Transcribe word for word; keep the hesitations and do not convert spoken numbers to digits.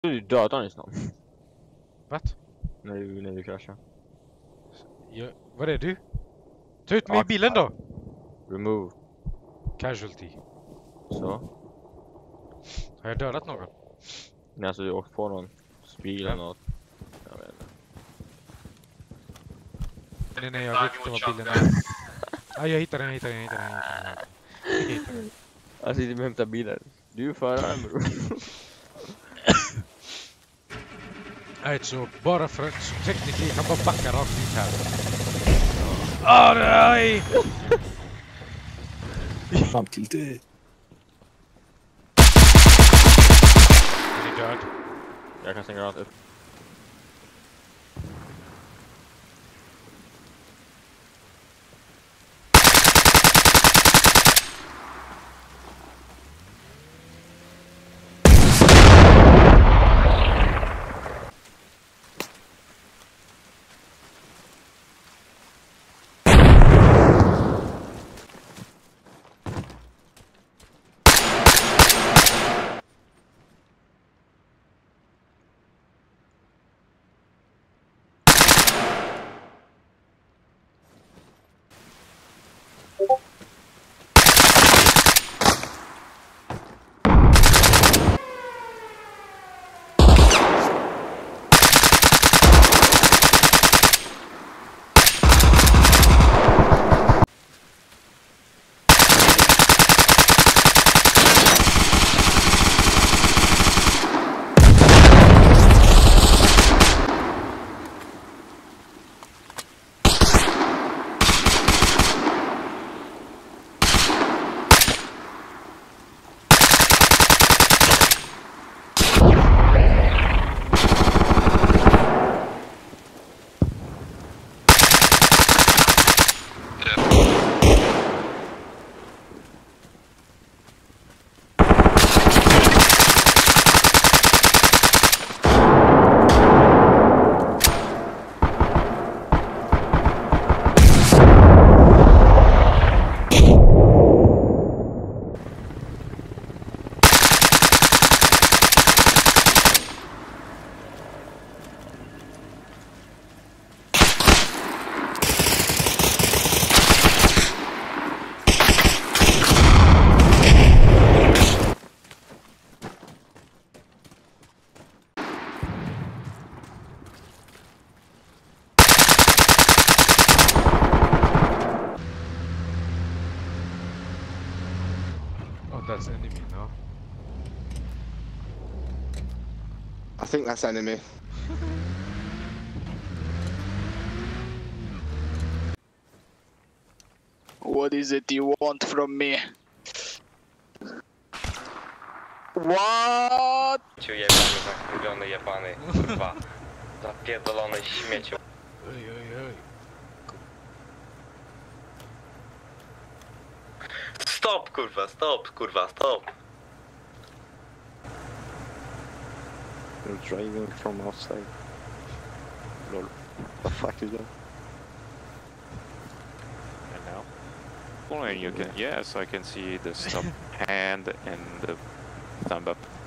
Du dödade han ju snart. What? När du, när du kraschade. Ja, vad är du? Ta ut mig i bilen då! Remove. Casualty. Så. Har jag dödat någon? Nej, alltså du åkte på någon bil eller Ja. något. Jag vet inte. Nej, nej, jag vet inte vad bilen är. Ah, jag hittade den, jag hittade den, jag hittade den. Jag hittade den. Jag sitter och hämtar bilen. Du är föraren, bror. Nej, så bara för att så tekniker jag kan bara backa rakt dit här. Ah, nej! Fram till det. Är ni död? Jag kan stänga upp. Oh, that's enemy, no? I think that's enemy. What is it you want from me? What? Ciu jebany, zakurwiony jebany, kurwa. Zapierdolony śmieciu. Oj, oj, oj. Stop, kurwa, stop, kurwa, stop. You're driving from outside. Lol. The fuck is that? And now? Well, and you can, yes, I can see the stop hand and the thumb up.